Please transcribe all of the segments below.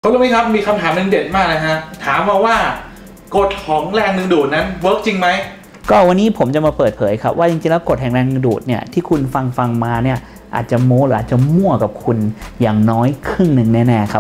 คุณรู้ไหมครับมีคำถามนึงเด็ดมากเลยฮะถามมาว่ากฎของแรงดึงดูดนั้นเวิร์กจริงไหมก็วันนี้ผมจะมาเปิดเผยครับว่าจริงๆแล้วกฎแห่งแรงดึงดูดเนี่ยที่คุณฟังมาเนี่ยอาจจะโม้หรืออาจจะมั่วกับคุณอย่างน้อยครึ่งหนึ่งแน่ๆครับ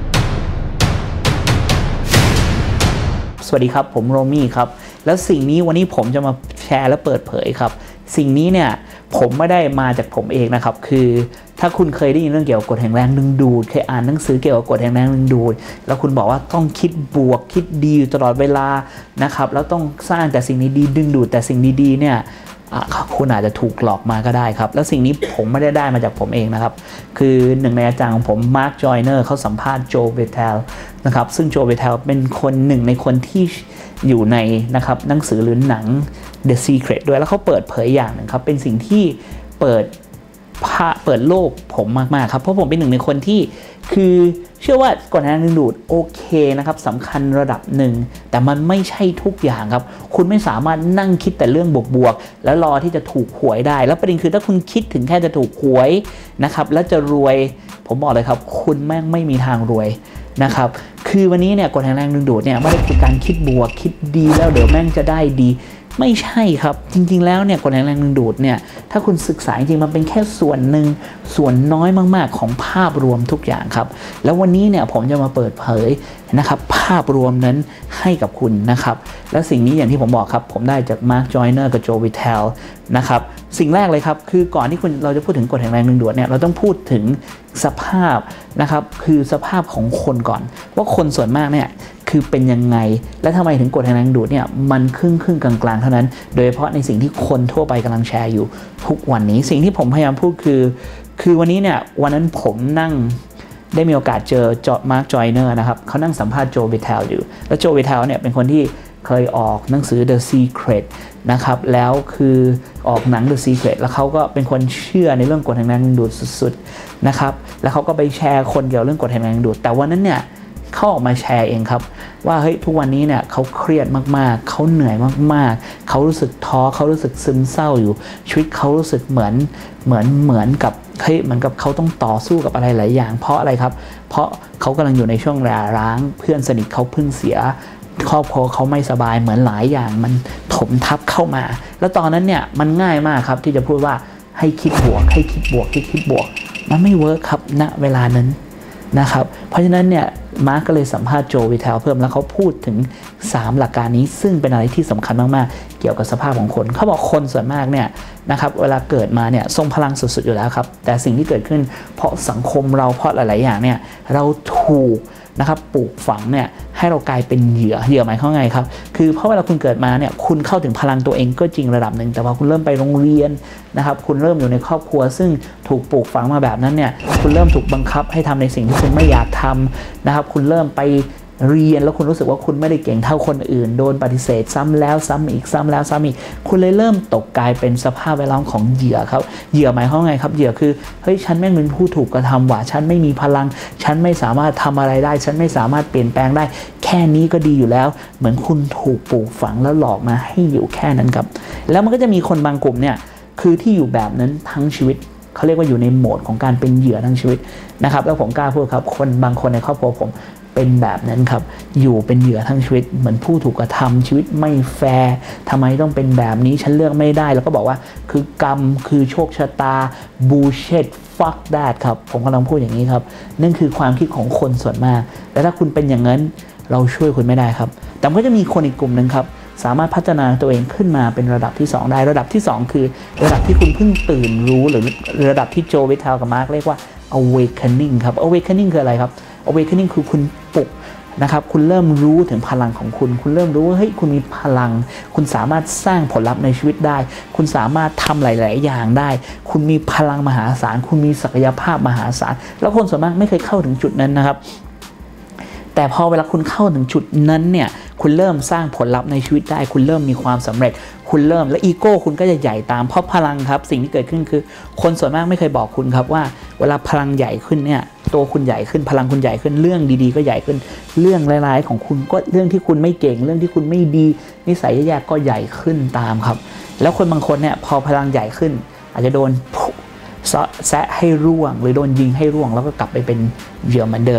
สวัสดีครับผมโรมี่ครับแล้วสิ่งนี้วันนี้ผมจะมาแชร์และเปิดเผยครับสิ่งนี้เนี่ยผมไม่ได้มาจากผมเองนะครับคือถ้าคุณเคยได้ยินเรื่องเกี่ยวกับกฎแห่งแรงดึงดูดเคยอ่านหนังสือเกี่ยวกับกฎแห่งแรงดึงดูดแล้วคุณบอกว่าต้องคิดบวกคิดดีอยู่ตลอดเวลานะครับแล้วต้องสร้างแต่สิ่งดีๆดึงดูดแต่สิ่งดีๆเนี่ยคุณอาจจะถูกหลอกมาก็ได้ครับแล้วสิ่งนี้ผมไม่ได้มาจากผมเองนะครับคือหนึ่งในอาจารย์ของผมมาร์คจอยเนอร์เขาสัมภาษณ์โจเบเทลนะครับซึ่งโจเบเทลเป็นคนหนึ่งในคนที่อยู่ในนะครับหนังสือหรือหนัง The Secret ด้วยแล้วเขาเปิดเผยอย่างหนึ่งครับเป็นสิ่งที่เปิดโลกผมมากๆครับเพราะผมเป็นหนึ่งในคนที่คือเชื่อว่ากฎแห่งแรงดึงดูดโอเคนะครับสำคัญระดับหนึ่งแต่มันไม่ใช่ทุกอย่างครับคุณไม่สามารถนั่งคิดแต่เรื่องบวกๆแล้วรอที่จะถูกหวยได้แล้วประเด็นคือถ้าคุณคิดถึงแค่จะถูกหวยนะครับแล้วจะรวยผมบอกเลยครับคุณแม่งไม่มีทางรวยนะครับคือวันนี้เนี่ยกฎแห่งแรงดึงดูดเนี่ยไม่ได้คือการคิดบวกคิดดีแล้วเดี๋ยวแม่งจะได้ดีไม่ใช่ครับจริงๆแล้วเนี่ยกฎแห่งแรงดึงดูดเนี่ยถ้าคุณศึกษาจริงๆมันเป็นแค่ส่วนหนึ่งส่วนน้อยมากๆของภาพรวมทุกอย่างครับแล้ววันนี้เนี่ยผมจะมาเปิดเผยนะครับภาพรวมนั้นให้กับคุณนะครับและสิ่งนี้อย่างที่ผมบอกครับผมได้จากมาร์คจอยเนอร์กับโจวิเทลนะครับสิ่งแรกเลยครับคือก่อนที่เราจะพูดถึงกฎแห่งแรงดึงดูดเนี่ยเราต้องพูดถึงสภาพนะครับคือสภาพของคนก่อนว่าคนส่วนมากเนี่ยคือเป็นยังไงและทำไมถึงกฎแห่งแรงดึงดูดเนี่ยมันครึ่งกลางๆเท่านั้นโดยเฉพาะในสิ่งที่คนทั่วไปกำลังแชร์อยู่ทุกวันนี้สิ่งที่ผมพยายามพูดคือวันนี้เนี่ยวันนั้นผมนั่งได้มีโอกาสเจอมาร์คจอยเนอร์นะครับเขานั่งสัมภาษณ์โจวิเทลอยู่แล้วโจวิเทลเนี่ยเป็นคนที่เคยออกหนังสือ The Secret นะครับแล้วคือออกหนัง The Secret แล้วเขาก็เป็นคนเชื่อในเรื่องกฎแห่งแรงดึงดูดสุดๆนะครับแล้วเขาก็ไปแชร์คนเกี่ยวกับเรื่องกฎแห่งแรงดึงดูดแต่วันนั้นเนี่ยเขาออกมาแชร์เองครับว่าเฮ้ยทุกวันนี้เนี่ยเขาเครียดมากๆเขาเหนื่อยมากๆเขารู้สึกท้อเขารู้สึกซึมเศร้าอยู่ชีวิตเขารู้สึกเหมือนกับเฮ้ยเหมือนกับเขาต้องต่อสู้กับอะไรหลายอย่างเพราะอะไรครับเพราะเขากำลังอยู่ในช่วงหย่าร้างเพื่อนสนิทเขาเพิ่งเสียครอบครัวเขาไม่สบายเหมือนหลายอย่างมันถมทับเข้ามาแล้วตอนนั้นเนี่ยมันง่ายมากครับที่จะพูดว่าให้คิดบวกให้คิดบวกให้คิดบวกมันไม่เวิร์คครับณเวลานั้นนะครับเพราะฉะนั้นเนี่ยมาร์กก็เลยสัมภาษณ์โจวิเทลเพิ่มแล้วเขาพูดถึง3หลักการนี้ซึ่งเป็นอะไรที่สำคัญมากๆเกี่ยวกับสภาพของคนเขาบอกคนส่วนมากเนี่ยนะครับเวลาเกิดมาเนี่ยทรงพลังสุดๆอยู่แล้วครับแต่สิ่งที่เกิดขึ้นเพราะสังคมเราเพราะหลายๆอย่างเนี่ยเราถูกนะครับปลูกฝังเนี่ยให้เรากลายเป็นเหยื่อหมายความไงครับคือเพราะเวลาคุณเกิดมาเนี่ยคุณเข้าถึงพลังตัวเองก็จริงระดับหนึ่งแต่พอคุณเริ่มไปโรงเรียนนะครับคุณเริ่มอยู่ในครอบครัวซึ่งถูกปลูกฝังมาแบบนั้นเนี่ยคุณเริ่มถูกบังคับให้ทำในสิ่งที่คุณไม่อยากทำนะครับคุณเริ่มไปเรียนแล้วคุณรู้สึกว่าคุณไม่ได้เก่งเท่าคนอื่นโดนปฏิเสธซ้ำแล้วซ้ำอีกซ้ำแล้วซ้ำอีกคุณเลยเริ่มตกกลายเป็นสภาพแวดล้อมของเหยื่อครับเหยื่อหมายความไงครับเหยื่อคือเฮ้ยฉันแม่งเป็นผู้ถูกกระทำว่ะฉันไม่มีพลังฉันไม่สามารถทำอะไรได้ฉันไม่สามารถเปลี่ยนแปลงได้แค่นี้ก็ดีอยู่แล้วเหมือนคุณถูกปลูกฝังแล้วหลอกมาให้อยู่แค่นั้นครับแล้วมันก็จะมีคนบางกลุ่มเนี่ยคือที่อยู่แบบนั้นทั้งชีวิตเขาเรียกว่าอยู่ในโหมดของการเป็นเหยื่อทั้งชีวิตนะครับแล้วผมกล้าพูดครับคนบางคนในครอบครัวผมเป็นแบบนั้นครับอยู่เป็นเหยื่อทั้งชีวิตเหมือนผู้ถูกกระทำชีวิตไม่แฟร์ทำไมต้องเป็นแบบนี้ฉันเลือกไม่ได้แล้วก็บอกว่าคือกรรมคือโชคชะตา bullshit fuck that ครับผมกำลังพูดอย่างนี้ครับนั่นคือความคิดของคนส่วนมากและถ้าคุณเป็นอย่างนั้นเราช่วยคุณไม่ได้ครับแต่ก็จะมีคนอีกกลุ่มหนึ่งครับสามารถพัฒนาตัวเองขึ้นมาเป็นระดับที่2ได้ระดับที่2คือระดับที่คุณเพิ่งตื่นรู้หรือระดับที่โจวิเทลกับมาร์กเรียกว่า awakening ครับ awakening คืออะไรครับ awakening คือคุณปลุกนะครับคุณเริ่มรู้ถึงพลังของคุณเริ่มรู้ว่าเฮ้ยคุณมีพลังคุณสามารถสร้างผลลัพธ์ในชีวิตได้คุณสามารถทำหลายๆอย่างได้คุณมีพลังมหาศาลคุณมีศักยภาพมหาศาลแล้วคนส่วนมากไม่เคยเข้าถึงจุดนั้นนะครับแต่พอเวลาคุณเข้าถึงจุดนั้นเนี่ยคุณเริ่มสร้างผลลัพธ์ในชีวิตได้คุณเริ่มมีความสำเร็จคุณเริ่มและอีโก้คุณก็จะใหญ่ตามเพราะพลังครับสิ่งที่เกิดขึ้นคือคนส่วนมากไม่เคยบอกคุณครับว่าเวลาพลังใหญ่ขึ้นเนี่ยตัวคุณใหญ่ขึ้นพลังคุณใหญ่ขึ้นเรื่องดีๆก็ใหญ่ขึ้นเรื่องร้ายๆของคุณก็เรื่องที่คุณไม่เก่งเรื่องที่คุณไม่ดีนิสัยแย่ๆก็ใหญ่ขึ้นตามครับแล้วคนบางคนเนี่ยพอพลังใหญ่ขึ้นอาจจะโดนแซะให้ร่วงหรือโดนยิงให้ร่วงแล้วก็กลับไปเป็นเหยื่อเหมือนเดิม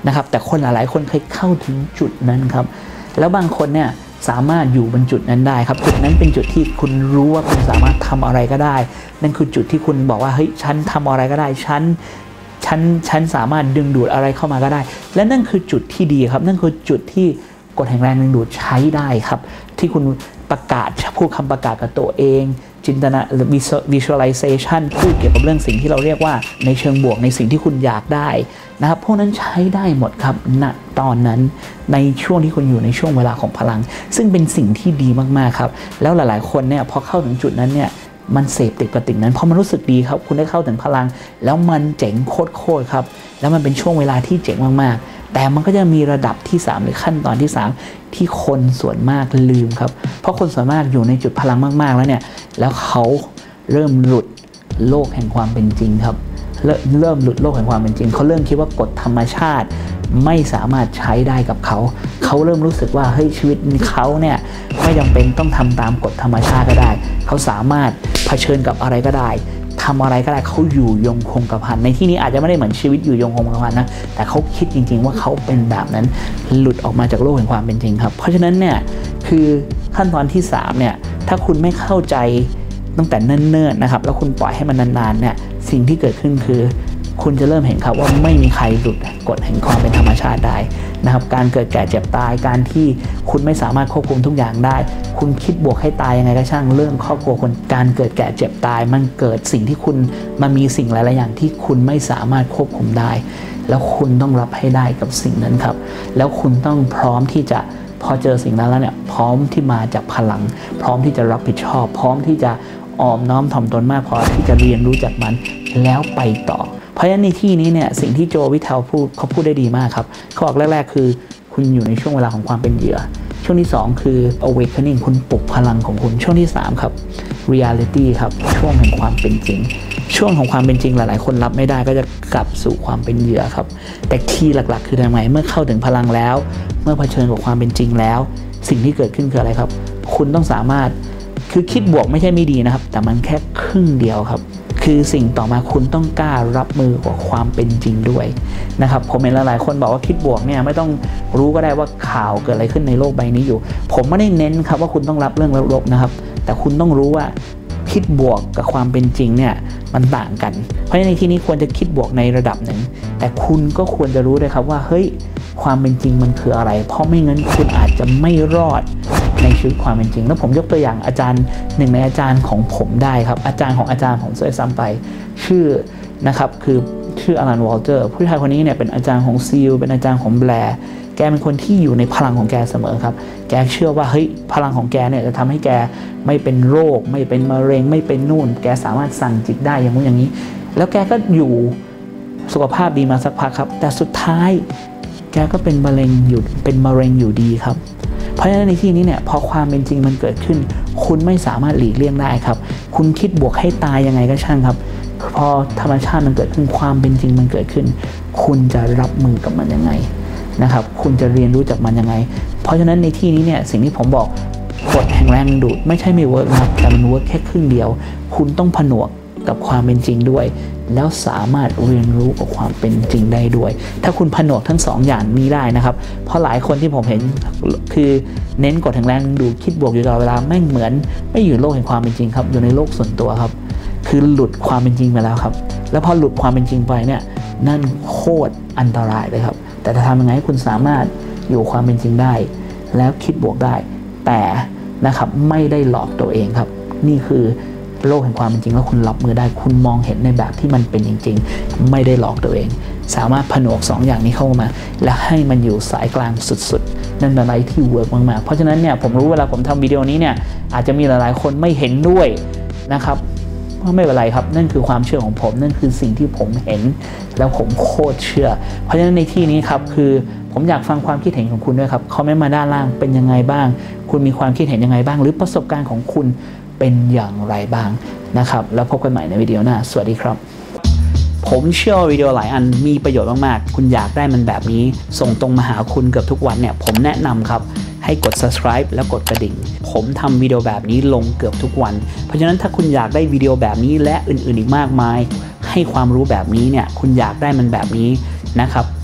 นะครับแต่คนหลายๆคนเคยเข้าถึงจุดนั้นครับแล้วบางคนเนี่ยสามารถอยู่บนจุดนั้นได้ครับจุดนั้นเป็นจุดที่คุณรู้ว่าคุณสามารถทำอะไรก็ได้นั่นคือจุดที่คุณบอกว่าเฮ้ยฉันทำอะไรก็ได้ฉันสามารถดึงดูดอะไรเข้ามาก็ได้และนั่นคือจุดที่ดีครับนั่นคือจุดที่กฎแห่งแรงดึงดูดใช้ได้ครับที่คุณประกาศพูดคำประกาศกับตัวเองจินตนาหรือ visualization พูดเกี่ยวกับเรื่องสิ่งที่เราเรียกว่าในเชิงบวกในสิ่งที่คุณอยากได้นะครับพวกนั้นใช้ได้หมดครับณตอนนั้นในช่วงที่คุณอยู่ในช่วงเวลาของพลังซึ่งเป็นสิ่งที่ดีมากๆครับแล้วหลายๆคนเนี่ยพอเข้าถึงจุดนั้นเนี่ยมันเสพติดกับสิ่งนั้นเพราะมันรู้สึกดีครับคุณได้เข้าถึงพลังแล้วมันเจ๋งโคตรครับแล้วมันเป็นช่วงเวลาที่เจ๋งมากๆแต่มันก็จะมีระดับที่3หรือขั้นตอนที่3ที่คนส่วนมากลืมครับเพราะคนส่วนมากอยู่ในจุดพลังมากๆแล้วเนี่ยแล้วเขาเริ่มหลุดโลกแห่งความเป็นจริงครับเริ่มหลุดโลกแห่งความเป็นจริงเขาเริ่มคิดว่ากฎธรรมชาติไม่สามารถใช้ได้กับเขาเริ่มรู้สึกว่าเฮ้ยชีวิตเขาเนี่ยไม่จำเป็นต้องทำตามกฎธรรมชาติก็ได้เขาสามารถเผชิญกับอะไรก็ได้ทำอะไรก็ได้เขาอยู่ยงคงกระพันในที่นี้อาจจะไม่ได้เหมือนชีวิตอยู่ยงคงกระพันนะแต่เขาคิดจริงๆว่าเขาเป็นแบบนั้นหลุดออกมาจากโลกแห่งความเป็นจริงครับเพราะฉะนั้นเนี่ยคือขั้นตอนที่3เนี่ยถ้าคุณไม่เข้าใจตั้งแต่เนิ่นๆนะครับแล้วคุณปล่อยให้มันนานๆเนี่ยสิ่งที่เกิดขึ้นคือคุณจะเริ่มเห็นครับว่าไม่มีใครหลุดกฎแห่งความเป็นธรรมชาติได้นะครับการเกิดแก่เจ็บตายการที่คุณไม่สามารถควบคุมทุกอย่างได้คุณคิดบวกให้ตายยังไงก็ช่างเรื่องครอบครัวคนการเกิดแก่เจ็บตายมันเกิดสิ่งที่คุณมันมีสิ่งหลายๆอย่างที่คุณไม่สามารถควบคุมได้แล้วคุณต้องรับให้ได้กับสิ่งนั้นครับแล้วคุณต้องพร้อมที่จะพอเจอสิ่งนั้นแล้วเนี่ยพร้อมที่มาจากพลังพร้อมที่จะรับผิดชอบพร้อมที่จะอ่อมน้อมถ่อมตนมากพอที่จะเรียนรู้จากมันแล้วไปต่อเพราะฉะนั้นในที่นี้เนี่ยสิ่งที่โจวิทเทลพูดเขาพูดได้ดีมากครับเขาบอกแรกๆคือคุณอยู่ในช่วงเวลาของความเป็นเหยื่อช่วงที่2คือ awakening คุณปลุกพลังของคุณช่วงที่3ครับ reality ครับช่วงแห่งความเป็นจริงช่วงของความเป็นจริงหลายๆคนรับไม่ได้ก็จะกลับสู่ความเป็นเหยื่อครับแต่ที่หลักๆคือทำไมเมื่อเข้าถึงพลังแล้วเมื่อเผชิญกับความเป็นจริงแล้วสิ่งที่เกิดขึ้นคืออะไรครับคุณต้องสามารถคือคิดบวกไม่ใช่ไม่ดีนะครับแต่มันแค่ครึ่งเดียวครับคือสิ่งต่อมาคุณต้องกล้ารับมือกับความเป็นจริงด้วยนะครับผมเห็นหลายๆคนบอกว่าคิดบวกเนี่ยไม่ต้องรู้ก็ได้ว่าข่าวเกิดอะไรขึ้นในโลกใบนี้อยู่ผมไม่ได้เน้นครับว่าคุณต้องรับเรื่องลบๆนะครับแต่คุณต้องรู้ว่าคิดบวกกับความเป็นจริงเนี่ยมันต่างกันเพราะฉะนั้นในที่นี้ควรจะคิดบวกในระดับหนึ่งแต่คุณก็ควรจะรู้ด้วยครับว่าเฮ้ยความเป็นจริงมันคืออะไรเพราะไม่งั้นคุณอาจจะไม่รอดในชีวิตความเป็นจริงแล้วผมยกตัวอย่างอาจารย์หนึ่งในอาจารย์ของผมได้ครับอาจารย์ของอาจารย์ผมด้วยซ้ำไปชื่อนะครับคือชื่ออลันวอลเตอร์ผู้ชายคนนี้เนี่ยเป็นอาจารย์ของซีลเป็นอาจารย์ของแบร์แกเป็นคนที่อยู่ในพลังของแกเสมอครับแกเชื่อว่าเฮ้ยพลังของแกเนี่ยจะทำให้แกไม่เป็นโรคไม่เป็นมะเร็งไม่เป็นนู่นแกสามารถสั่งจิตได้อย่างนู้นอย่างนี้แล้วแกก็อยู่สุขภาพดีมาสักพักครับแต่สุดท้ายแกก็เป็นมะเร็งอยู่ดีครับเพราะฉะนั้นในที่นี้เนี่ยพอความเป็นจริงมันเกิดขึ้นคุณไม่สามารถหลีกเลี่ยงได้ครับคุณคิดบวกให้ตายยังไงก็ช่างครับพอธรรมชาติมันเกิดขึ้นความเป็นจริงมันเกิดขึ้นคุณจะรับมือกับมันยังไงนะครับคุณจะเรียนรู้จากมันยังไงเพราะฉะนั้นในที่นี้เนี่ยสิ่งที่ผมบอกกฎแห่งแรงดึงดูดไม่ใช่ไม่เวิร์กนะครับแต่มันเวิร์กแค่ครึ่งเดียวคุณต้องผนวกกับความเป็นจริงด้วยแล้วสามารถเรียนรู้กับความเป็นจริงได้ด้วยถ้าคุณผนวกทั้ง2 อย่างนี้ได้นะครับเพราะหลายคนที่ผมเห็นคือเน้นกฎแห่งแรงดึงดูดคิดบวกอยู่ตลอดเวลาแม่งเหมือนไม่อยู่ในโลกแห่งความเป็นจริงครับอยู่ในโลกส่วนตัวครับคือหลุดความเป็นจริงไปแล้วครับแล้วพอหลุดความเป็นจริงไปเนี่ยนั่นโคตรอันตรายเลยครับแต่จะทำยังไงให้คุณสามารถอยู่ความเป็นจริงได้แล้วคิดบวกได้แต่นะครับไม่ได้หลอกตัวเองครับนี่คือโลกแห่งความเป็นจริงแล้วคุณรับมือได้คุณมองเห็นในแบบที่มันเป็นจริงๆไม่ได้หลอกตัวเองสามารถผนวก2 อย่างนี้เข้ามาและให้มันอยู่สายกลางสุดๆนั่นเป็นอะไรที่เวิร์กมากๆเพราะฉะนั้นเนี่ยผมรู้เวลาผมทำวิดีโอนี้เนี่ยอาจจะมีหลายๆคนไม่เห็นด้วยนะครับไม่เป็นไรครับนั่นคือความเชื่อของผมนั่นคือสิ่งที่ผมเห็นแล้วผมโคตรเชื่อเพราะฉะนั้นในที่นี้ครับคือผมอยากฟังความคิดเห็นของคุณด้วยครับคอมเมนต์มาด้านล่างเป็นยังไงบ้างคุณมีความคิดเห็นยังไงบ้างหรือประสบการณ์ของคุณเป็นอย่างไรบ้างนะครับแล้วพบกันใหม่ในวิดีโอหน้าสวัสดีครับผมเชื่อวิดีโอหลายอันมีประโยชน์มากๆคุณอยากได้มันแบบนี้ส่งตรงมาหาคุณเกือบทุกวันเนี่ยผมแนะนำครับให้กด subscribe แล้วกดกระดิ่งผมทำวิดีโอแบบนี้ลงเกือบทุกวันเพราะฉะนั้นถ้าคุณอยากได้วิดีโอแบบนี้และอื่นๆอีกมากมายให้ความรู้แบบนี้เนี่ยคุณอยากได้มันแบบนี้นะครับ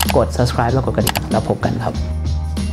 กด subscribe แล้วกดกระดิ่งแล้วพบกันครับ